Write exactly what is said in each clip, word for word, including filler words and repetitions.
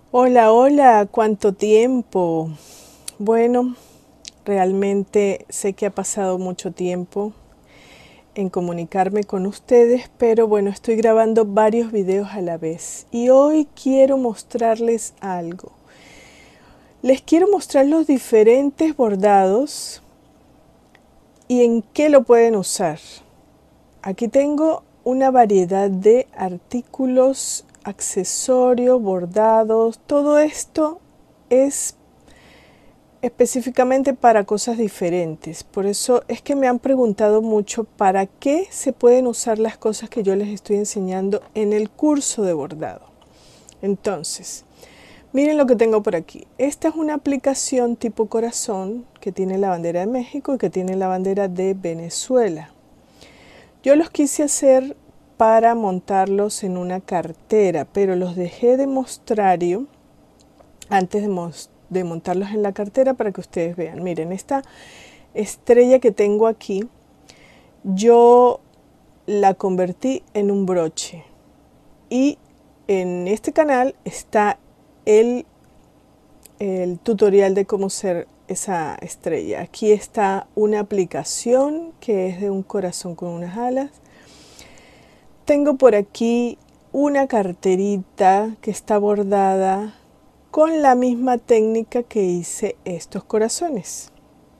Hola, hola, ¿cuánto tiempo? Bueno, realmente sé que ha pasado mucho tiempo en comunicarme con ustedes, pero bueno, estoy grabando varios videos a la vez y hoy quiero mostrarles algo. Les quiero mostrar los diferentes bordados y en qué lo pueden usar. Aquí tengo una variedad de artículos, accesorios, bordados, todo esto es específicamente para cosas diferentes. Por eso es que me han preguntado mucho para qué se pueden usar las cosas que yo les estoy enseñando en el curso de bordado. Entonces, miren lo que tengo por aquí. Esta es una aplicación tipo corazón que tiene la bandera de México y que tiene la bandera de Venezuela. Yo los quise hacer para montarlos en una cartera, pero los dejé de mostrario antes de, mos de montarlos en la cartera para que ustedes vean. Miren, esta estrella que tengo aquí, yo la convertí en un broche. Y en este canal está el, el tutorial de cómo hacer esa estrella. Aquí está una aplicación que es de un corazón con unas alas. Tengo por aquí una carterita que está bordada con la misma técnica que hice estos corazones.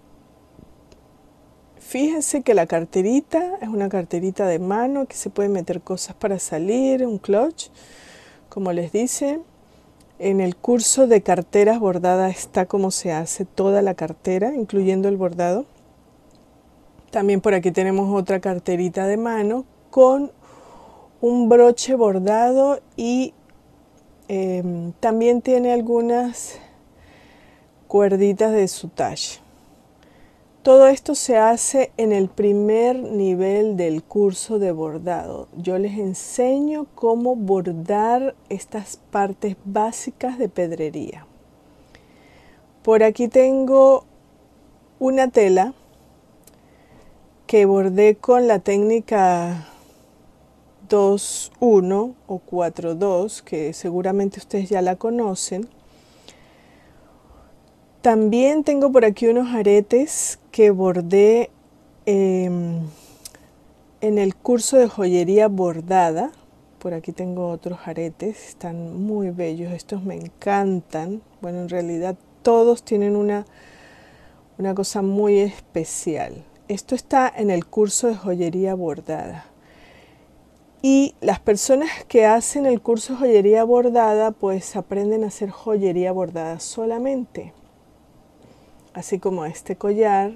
Fíjense que la carterita es una carterita de mano que se puede meter cosas para salir, un clutch, como les dice. En el curso de carteras bordadas está cómo se hace toda la cartera, incluyendo el bordado. También por aquí tenemos otra carterita de mano con un broche bordado y eh, también tiene algunas cuerditas de sutage. Todo esto se hace en el primer nivel del curso de bordado. Yo les enseño cómo bordar estas partes básicas de pedrería. Por aquí tengo una tela que bordé con la técnica dos uno o cuatro dos, que seguramente ustedes ya la conocen. También tengo por aquí unos aretes que bordé eh, en el curso de joyería bordada. Por aquí tengo otros aretes, están muy bellos, estos me encantan. Bueno, en realidad todos tienen una, una cosa muy especial. Esto está en el curso de joyería bordada. Y las personas que hacen el curso de joyería bordada, pues aprenden a hacer joyería bordada solamente. Así como este collar,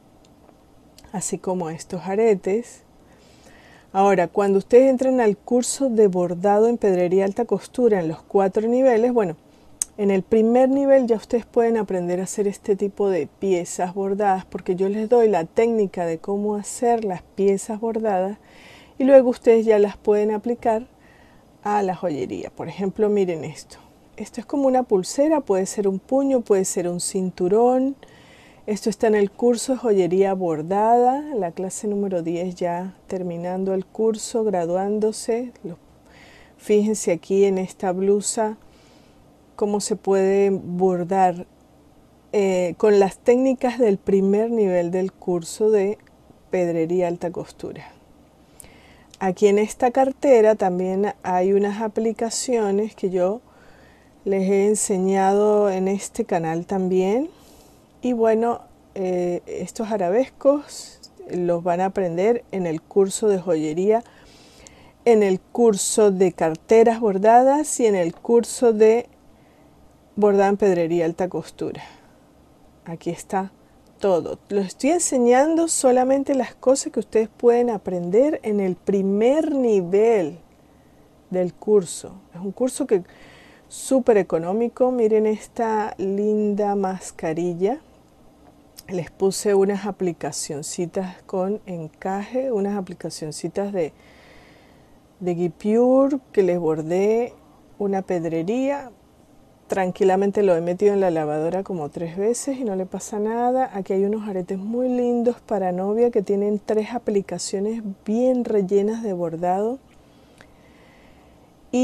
así como estos aretes. Ahora, cuando ustedes entran al curso de bordado en pedrería alta costura en los cuatro niveles, bueno, en el primer nivel ya ustedes pueden aprender a hacer este tipo de piezas bordadas, porque yo les doy la técnica de cómo hacer las piezas bordadas y luego ustedes ya las pueden aplicar a la joyería. Por ejemplo, miren esto. Esto es como una pulsera, puede ser un puño, puede ser un cinturón. Esto está en el curso de joyería bordada, la clase número diez, ya terminando el curso, graduándose. Fíjense aquí en esta blusa cómo se puede bordar eh, con las técnicas del primer nivel del curso de pedrería alta costura. Aquí en esta cartera también hay unas aplicaciones que yo les he enseñado en este canal también. Y bueno, eh, estos arabescos los van a aprender en el curso de joyería, en el curso de carteras bordadas y en el curso de bordado en pedrería alta costura. Aquí está todo. Los estoy enseñando solamente las cosas que ustedes pueden aprender en el primer nivel del curso. Es un curso que súper económico. Miren esta linda mascarilla. Les puse unas aplicacioncitas con encaje, unas aplicacioncitas de, de Guipure que les bordé una pedrería. Tranquilamente lo he metido en la lavadora como tres veces y no le pasa nada. Aquí hay unos aretes muy lindos para novia que tienen tres aplicaciones bien rellenas de bordado. Y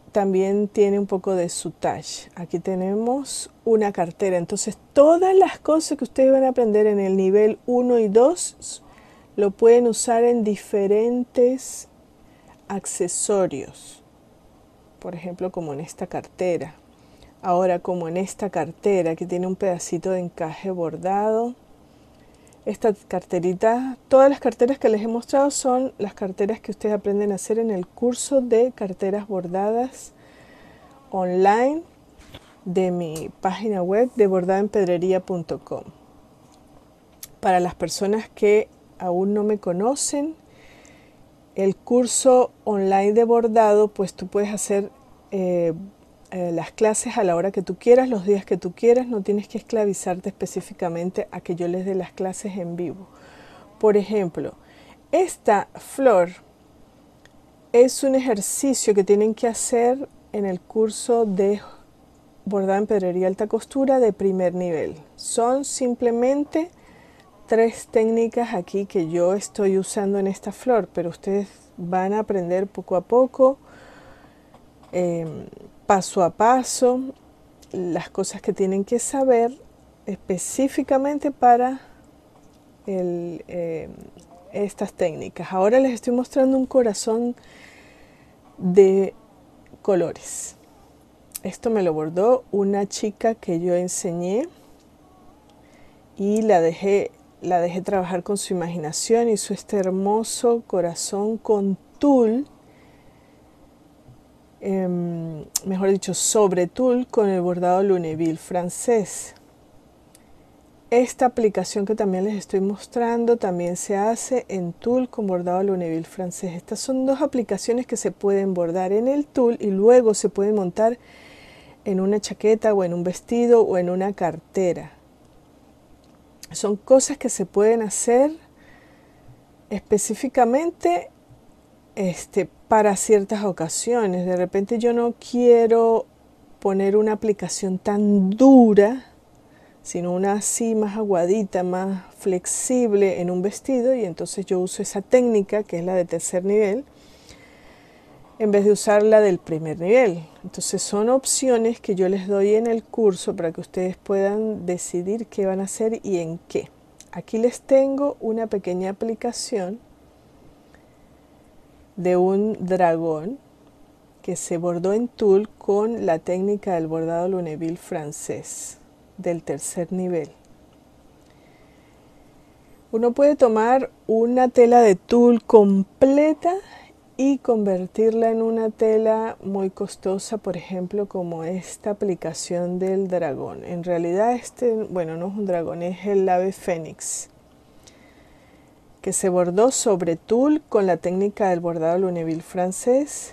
también tiene un poco de soutache. Aquí tenemos una cartera. Entonces todas las cosas que ustedes van a aprender en el nivel uno y dos lo pueden usar en diferentes accesorios. Por ejemplo, como en esta cartera. Ahora, como en esta cartera que tiene un pedacito de encaje bordado. Esta carterita, todas las carteras que les he mostrado son las carteras que ustedes aprenden a hacer en el curso de carteras bordadas online de mi página web de bordado en pedrería punto com. Para las personas que aún no me conocen, el curso online de bordado, pues tú puedes hacer eh, eh, las clases a la hora que tú quieras, los días que tú quieras, no tienes que esclavizarte específicamente a que yo les dé las clases en vivo. Por ejemplo, esta flor es un ejercicio que tienen que hacer en el curso de bordado en pedrería alta costura de primer nivel. Son simplemente tres técnicas aquí que yo estoy usando en esta flor, pero ustedes van a aprender poco a poco, eh, paso a paso, las cosas que tienen que saber específicamente para el, eh, estas técnicas. Ahora les estoy mostrando un corazón de colores. Esto me lo bordó una chica que yo enseñé y la dejé, la dejé trabajar con su imaginación. Hizo este hermoso corazón con tul, eh, mejor dicho, sobre tul con el bordado Lunéville francés. Esta aplicación que también les estoy mostrando también se hace en tul con bordado Lunéville francés. Estas son dos aplicaciones que se pueden bordar en el tul y luego se pueden montar en una chaqueta o en un vestido o en una cartera. Son cosas que se pueden hacer específicamente este, para ciertas ocasiones. De repente yo no quiero poner una aplicación tan dura, sino una así más aguadita, más flexible en un vestido, y entonces yo uso esa técnica que es la de tercer nivel en vez de usar la del primer nivel. Entonces son opciones que yo les doy en el curso para que ustedes puedan decidir qué van a hacer y en qué. Aquí les tengo una pequeña aplicación de un dragón que se bordó en tul con la técnica del bordado Lunéville francés del tercer nivel. Uno puede tomar una tela de tul completa y convertirla en una tela muy costosa, por ejemplo, como esta aplicación del dragón. En realidad este, bueno, no es un dragón, es el ave fénix, que se bordó sobre tul con la técnica del bordado Lunéville francés.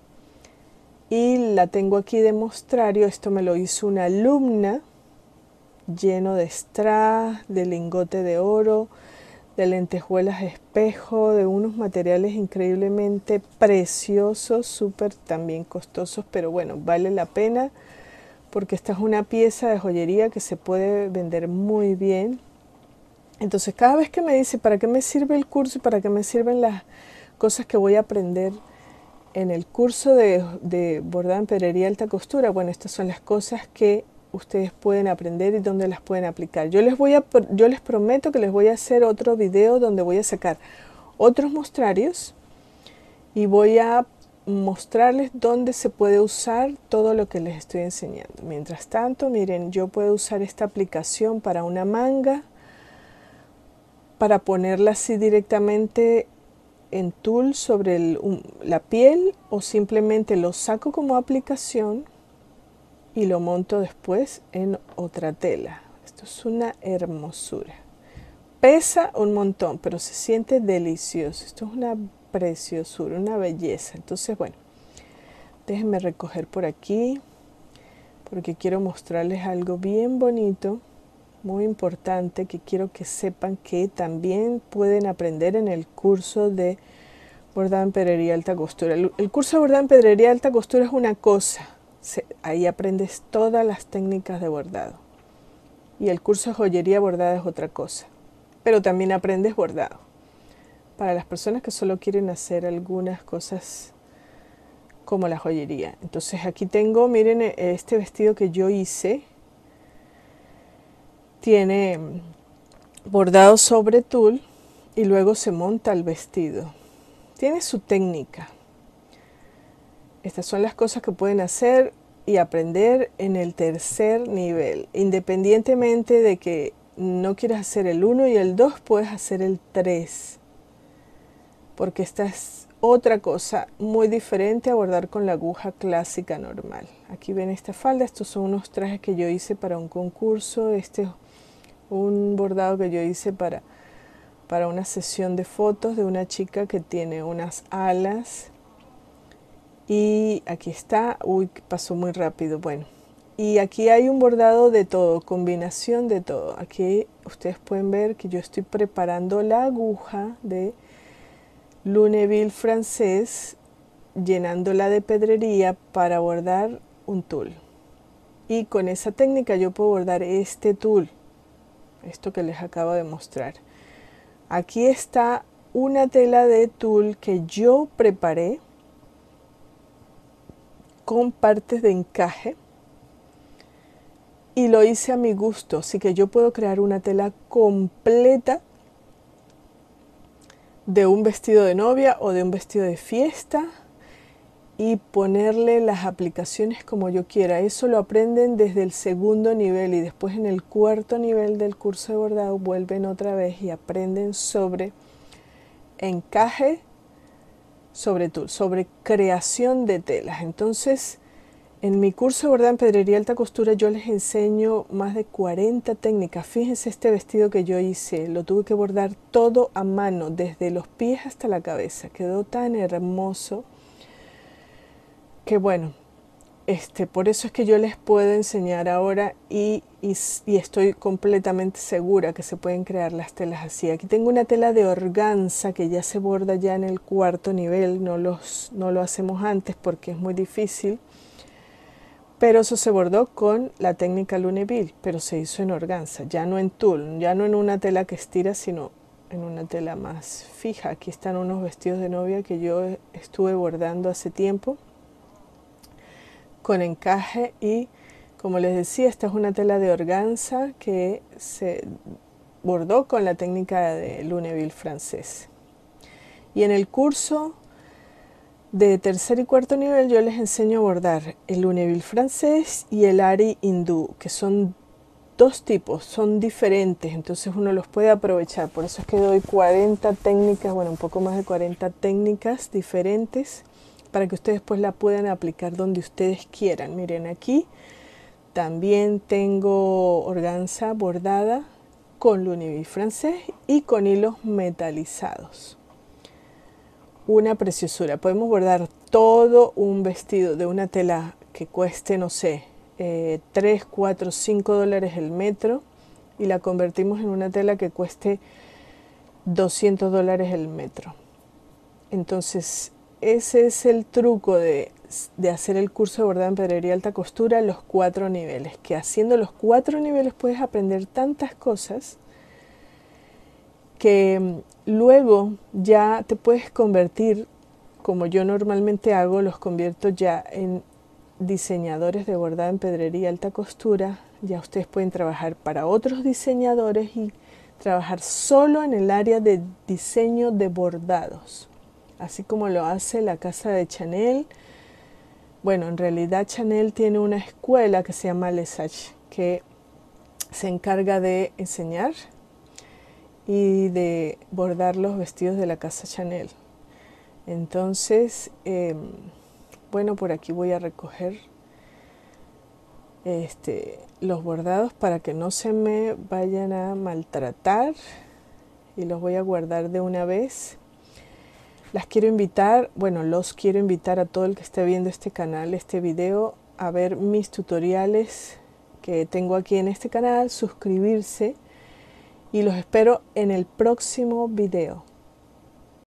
Y la tengo aquí de mostrario. Esto me lo hizo una alumna, lleno de strass, de lingote de oro, de lentejuelas espejo, de unos materiales increíblemente preciosos, súper también costosos, pero bueno, vale la pena porque esta es una pieza de joyería que se puede vender muy bien. Entonces cada vez que me dice para qué me sirve el curso y para qué me sirven las cosas que voy a aprender en el curso de, de bordado en pedrería alta costura, bueno, estas son las cosas que ustedes pueden aprender y donde las pueden aplicar. Yo les voy a, yo les prometo que les voy a hacer otro video donde voy a sacar otros mostrarios y voy a mostrarles dónde se puede usar todo lo que les estoy enseñando. Mientras tanto, miren, yo puedo usar esta aplicación para una manga, para ponerla así directamente en tul sobre el, um, la piel, o simplemente lo saco como aplicación y lo monto después en otra tela. Esto es una hermosura. Pesa un montón, pero se siente delicioso. Esto es una preciosura, una belleza. Entonces, bueno, déjenme recoger por aquí porque quiero mostrarles algo bien bonito, muy importante, que quiero que sepan que también pueden aprender en el curso de bordado en pedrería alta costura. El, el curso de bordado en pedrería alta costura es una cosa. Se, ahí aprendes todas las técnicas de bordado. Y el curso de joyería bordada es otra cosa. Pero también aprendes bordado. Para las personas que solo quieren hacer algunas cosas como la joyería. Entonces aquí tengo, miren, este vestido que yo hice, tiene bordado sobre tul y luego se monta el vestido. Tiene su técnica. Estas son las cosas que pueden hacer y aprender en el tercer nivel. Independientemente de que no quieras hacer el uno y el dos, puedes hacer el tres. Porque esta es otra cosa muy diferente a bordar con la aguja clásica normal. Aquí ven esta falda. Estos son unos trajes que yo hice para un concurso. Este es un bordado que yo hice para, para una sesión de fotos de una chica que tiene unas alas. Y aquí está, uy, pasó muy rápido, bueno. Y aquí hay un bordado de todo, combinación de todo. Aquí ustedes pueden ver que yo estoy preparando la aguja de Lunéville francés, llenándola de pedrería para bordar un tul. Y con esa técnica yo puedo bordar este tul, esto que les acabo de mostrar. Aquí está una tela de tul que yo preparé con partes de encaje y lo hice a mi gusto, así que yo puedo crear una tela completa de un vestido de novia o de un vestido de fiesta y ponerle las aplicaciones como yo quiera. Eso lo aprenden desde el segundo nivel y después en el cuarto nivel del curso de bordado vuelven otra vez y aprenden sobre encaje, sobre tul, sobre creación de telas. Entonces, en mi curso de bordado en pedrería alta costura yo les enseño más de cuarenta técnicas. Fíjense este vestido que yo hice, lo tuve que bordar todo a mano, desde los pies hasta la cabeza. Quedó tan hermoso que bueno, este, por eso es que yo les puedo enseñar ahora y, y, y estoy completamente segura que se pueden crear las telas así. Aquí tengo una tela de organza que ya se borda ya en el cuarto nivel, no, los, no lo hacemos antes porque es muy difícil. Pero eso se bordó con la técnica Lunéville, pero se hizo en organza, ya no en tul, ya no en una tela que estira, sino en una tela más fija. Aquí están unos vestidos de novia que yo estuve bordando hace tiempo con encaje y, como les decía, esta es una tela de organza que se bordó con la técnica de Lunéville francés. Y en el curso de tercer y cuarto nivel yo les enseño a bordar el Lunéville francés y el Ari hindú, que son dos tipos, son diferentes, entonces uno los puede aprovechar. Por eso es que doy cuarenta técnicas, bueno, un poco más de cuarenta técnicas diferentes para que ustedes pues la puedan aplicar donde ustedes quieran. Miren, aquí también tengo organza bordada con Lunéville francés y con hilos metalizados. Una preciosura. Podemos bordar todo un vestido de una tela que cueste, no sé, eh, tres, cuatro, cinco dólares el metro y la convertimos en una tela que cueste doscientos dólares el metro. Entonces, ese es el truco de, de hacer el curso de bordado en pedrería alta costura, los cuatro niveles. Que haciendo los cuatro niveles puedes aprender tantas cosas que luego ya te puedes convertir, como yo normalmente hago, los convierto ya en diseñadores de bordado en pedrería alta costura. Ya ustedes pueden trabajar para otros diseñadores y trabajar solo en el área de diseño de bordados, así como lo hace la casa de Chanel. Bueno, en realidad Chanel tiene una escuela que se llama Lesage, que se encarga de enseñar y de bordar los vestidos de la casa Chanel. Entonces, eh, bueno, por aquí voy a recoger este, los bordados para que no se me vayan a maltratar y los voy a guardar de una vez. Las quiero invitar, bueno, los quiero invitar a todo el que esté viendo este canal, este video, a ver mis tutoriales que tengo aquí en este canal, suscribirse. Y los espero en el próximo video.